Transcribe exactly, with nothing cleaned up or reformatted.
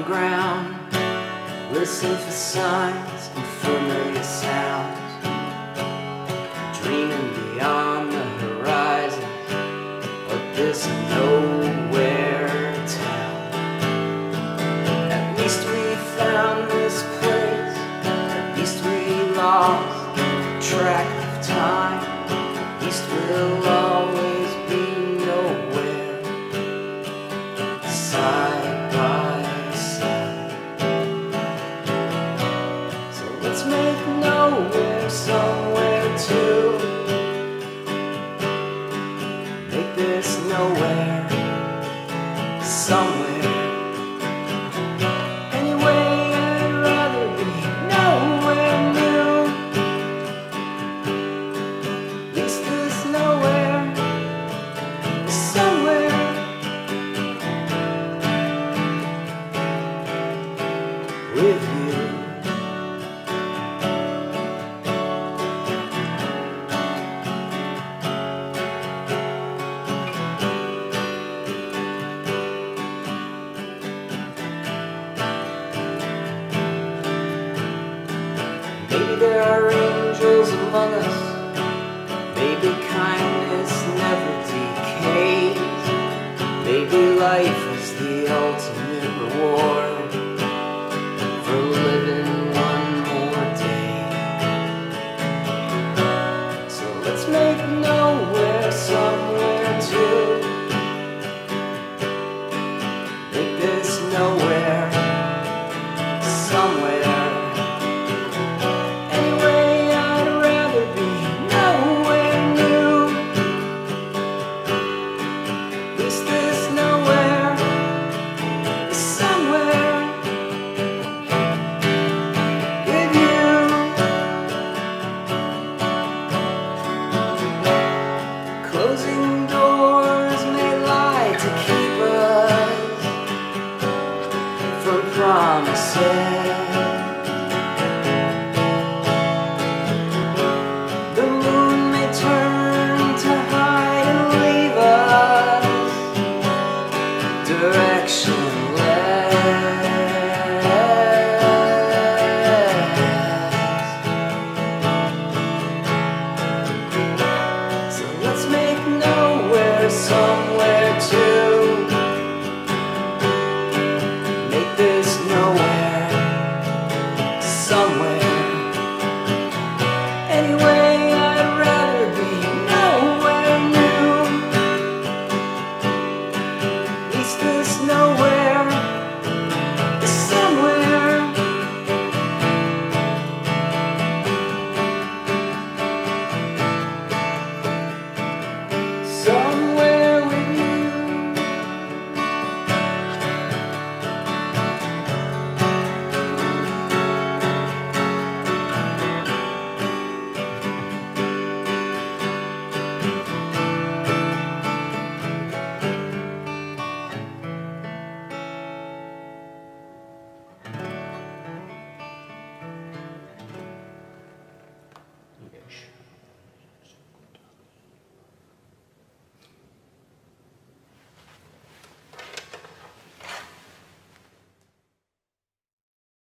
ground, listen for signs and familiar sounds, dreaming beyond the horizon of this nowhere town. At least we found this place, at least we lost track of time, at least we'll always be nowhere, side by side. So let's make nowhere somewhere too, make this nowhere somewhere. Anyway, I'd rather be nowhere new. At least this nowhere is somewhere with you. Maybe there are angels among us, maybe kindness never decays, maybe life is the ultimate reward for living one more day. So let's make